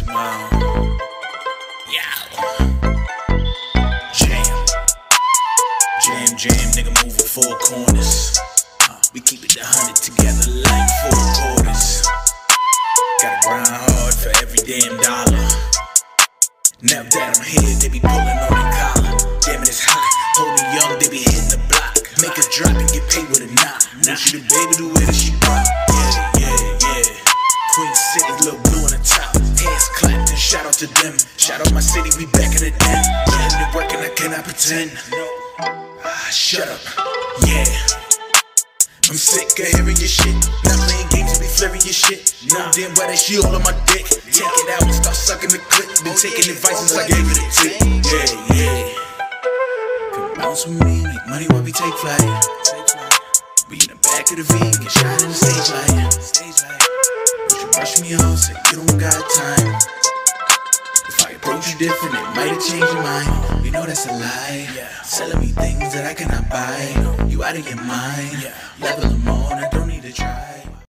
now. Yeah. Jam, nigga moving four corners. We keep it 100 together like four quarters. Gotta grind hard for every damn dollar. Now that I'm here, they be pulling on the collar. Damn it, it's hot. Holding young, they be hitting the block. Make a drop and get paid with a knot. Now she the baby, the way that she pop. Yeah. Queen City, little blue on the top. Hands clapped and shout out to them. Shout out my city, we back in the den. Getting it working, I cannot pretend. Shut up, yeah. I'm sick of hearing your shit. Not playing games and be flaring your shit. Know damn well that she all on my dick. Take it out and start sucking the clip. Been taking advice since I gave it a tip. Yeah. Come bounce with me, make money while we take flight. We in the back of the V, get shot in the stage light. But you brush me off, say you don't got time. If I approach you different, it might have changed your mind. You know that's a lie. Selling me things that I cannot buy. You out of your mind. Level them on, I don't need to try.